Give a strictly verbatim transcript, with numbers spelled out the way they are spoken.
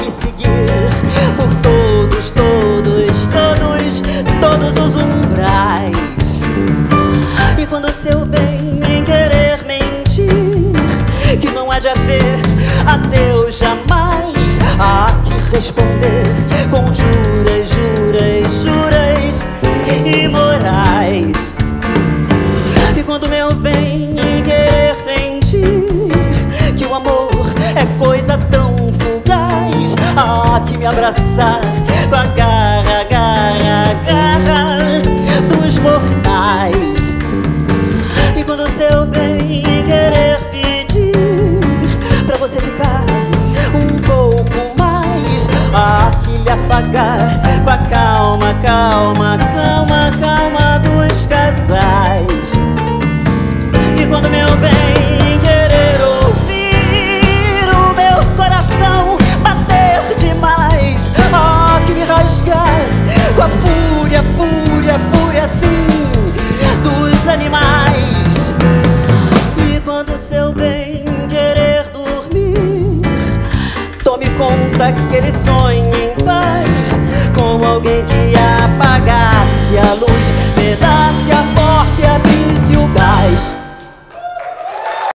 me seguir por todos, todos, todos, todos os umbrais. E quando seu bem em querer mentir, que não há de haver adeus jamais, há que responder com juras, juras, juras imorais. E quando meu bem em querer sentir que o amor é coisa tão fugaz, há que me abraçar com a garra, garra, garra dos mortais. E quando seu bem em querer pedir pra você ficar um pouco mais, há que lhe afagar com a calma, calma, calma, calma dos casais. E quando meu bem querer ouvir o meu coração bater demais, há que me rasgar com a fúria, fúria, fúria assim dos animais. E quando seu bem querer dormir, tome conta que ele sonhe em paz com alguém que